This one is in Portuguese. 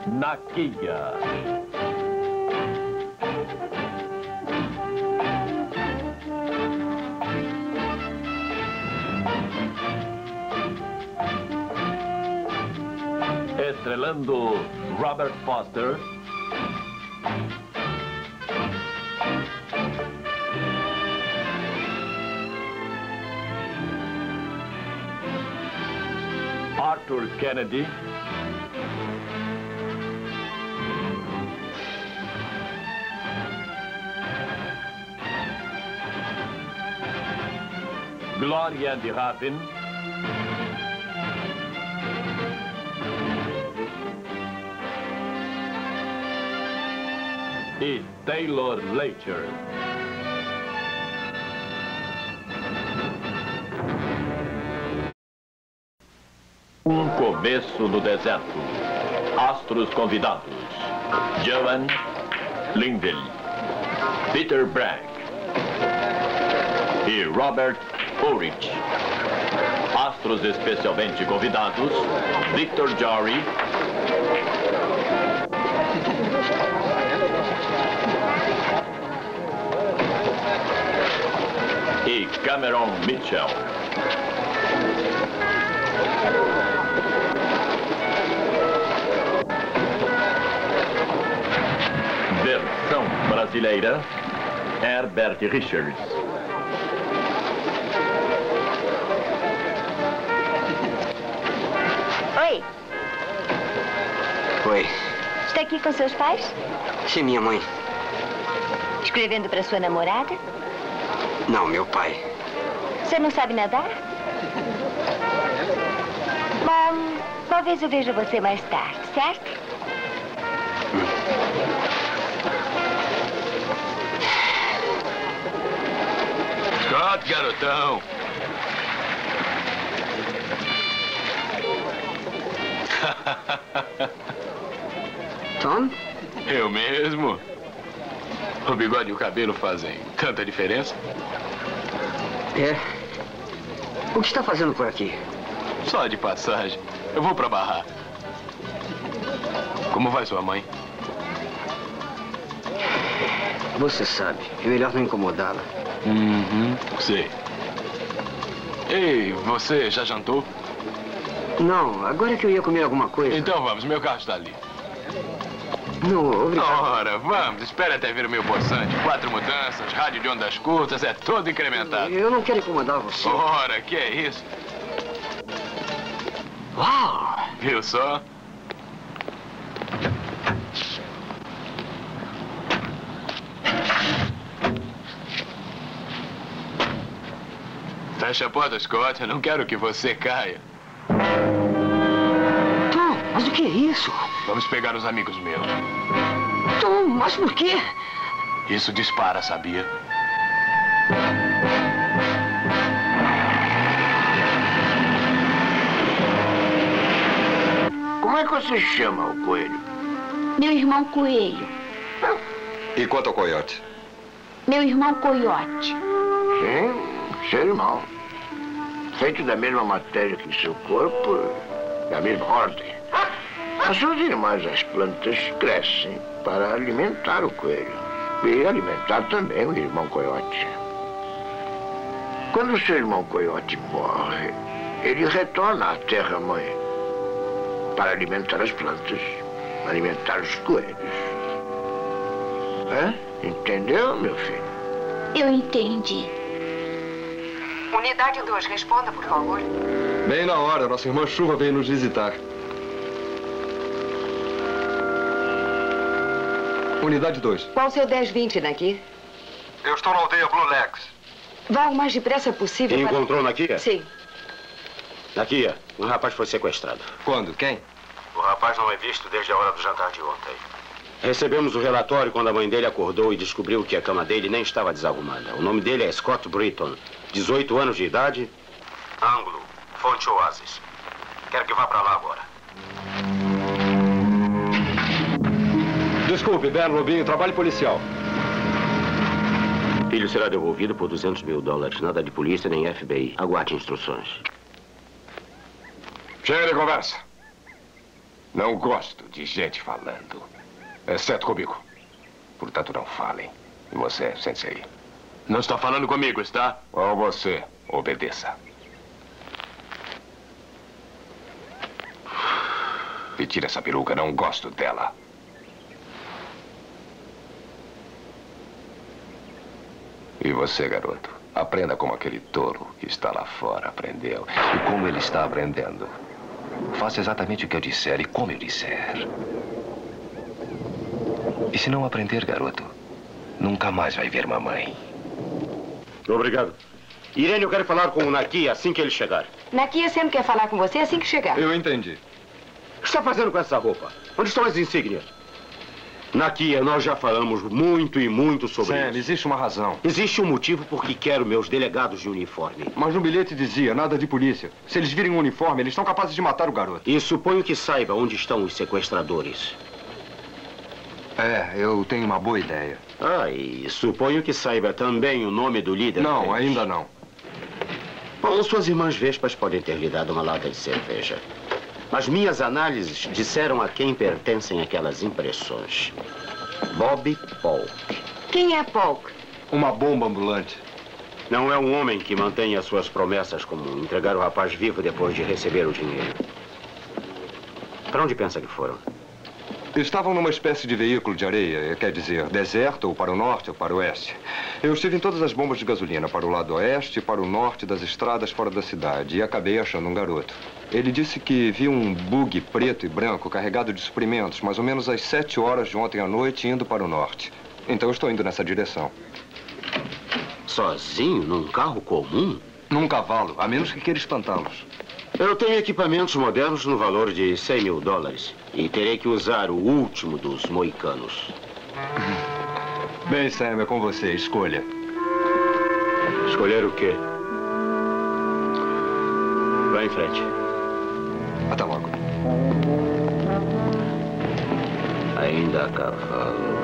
Nakia. Estrelando Robert Foster. Arthur Kennedy. Gloria de Ravin. E Taylor Lacher. Um começo no deserto. Astros convidados: Joan Linville, Peter Bragg e Robert Ulrich. Astros especialmente convidados: Victor Jory, e Cameron Mitchell. Versão brasileira: Herbert Richards. Oi. Oi. Está aqui com seus pais? Sim, minha mãe. Escrevendo para sua namorada? Não, meu pai. Você não sabe nadar? Bom, talvez eu veja você mais tarde, certo? Scott, garotão. Tom? Eu mesmo. O bigode e o cabelo fazem tanta diferença? É. O que está fazendo por aqui? Só de passagem. Eu vou pra barrar. Como vai sua mãe? Você sabe, é melhor não incomodá-la. Sei. Ei, você já jantou? Não, agora que eu ia comer alguma coisa. Então vamos, meu carro está ali. Não, obrigado. Ora, vamos, espere até ver o meu poçante. 4 mudanças, rádio de ondas curtas, é todo incrementado. Eu não quero incomodar você. Ora, que é isso? Uau! Viu só? Fecha a porta, Scott. Eu não quero que você caia. Tom, mas o que é isso? Vamos pegar os amigos meus. Tom, mas por quê? Isso dispara, sabia? Como é que você chama o coelho? Meu irmão Coelho. E quanto ao coiote? Meu irmão Coiote. Sim, seu irmão. Feito da mesma matéria que seu corpo, da mesma ordem. As suas irmãs, as plantas, crescem para alimentar o coelho. E alimentar também o irmão coiote. Quando o seu irmão coiote morre, ele retorna à terra-mãe para alimentar as plantas, alimentar os coelhos. Entendeu, meu filho? Eu entendi. Unidade 2, responda, por favor. Bem na hora, nossa irmã Chuva veio nos visitar. Unidade 2. Qual o seu 1020, Naki? Eu estou na aldeia Blue Legs. Vá o mais depressa possível. Encontrou Nakia? Sim. Nakia, um rapaz foi sequestrado. Quando? Quem? O rapaz não é visto desde a hora do jantar de ontem. Recebemos o relatório quando a mãe dele acordou e descobriu que a cama dele nem estava desarrumada. O nome dele é Scott Britton, 18 anos de idade. Ângulo, Fonte Oasis. Quero que vá para lá agora. Desculpe, Ben Rubinho, trabalho policial. Filho será devolvido por $200 mil. Nada de polícia nem FBI. Aguarde instruções. Chega de conversa. Não gosto de gente falando. Exceto comigo. Portanto, não falem. E você, Sensei? Não está falando comigo, está? Ou você, obedeça. E tira essa peruca, não gosto dela. E você, garoto? Aprenda como aquele tolo que está lá fora aprendeu. E como ele está aprendendo. Faça exatamente o que eu disser e como eu disser. E se não aprender, garoto, nunca mais vai ver mamãe. Obrigado. Irene, eu quero falar com o Naki assim que ele chegar. Nakia sempre quer falar com você assim que chegar. Eu entendi. O que está fazendo com essa roupa? Onde estão as insígnias? Nakia, nós já falamos muito e muito sobre Sam, isso. existe uma razão. Existe um motivo por que quero meus delegados de uniforme. Mas no bilhete dizia nada de polícia. Se eles virem um uniforme, eles estão capazes de matar o garoto. E suponho que saiba onde estão os sequestradores. É, eu tenho uma boa ideia. Ah, e suponho que saiba também o nome do líder. Não, deles. ainda não. Bom, suas irmãs Vespas podem ter lhe dado uma lata de cerveja. As minhas análises disseram a quem pertencem aquelas impressões. Bob Polk. Quem é Polk? Uma bomba ambulante. Não é um homem que mantém as suas promessas, como entregar o rapaz vivo depois de receber o dinheiro. Para onde pensa que foram? Estavam numa espécie de veículo de areia, quer dizer, deserto, ou para o norte ou para o oeste. Eu estive em todas as bombas de gasolina, para o lado oeste e para o norte das estradas fora da cidade, e acabei achando um garoto. Ele disse que viu um bug preto e branco carregado de suprimentos, mais ou menos às 7 horas de ontem à noite, indo para o norte. Então eu estou indo nessa direção. Sozinho, num carro comum? Num cavalo, a menos que queira espantá-los. Eu tenho equipamentos modernos no valor de $100 mil. E terei que usar o último dos moicanos. Bem, Sam, é com você. Escolha. Escolher o quê? Vá em frente. Até logo. Ainda a cavalo.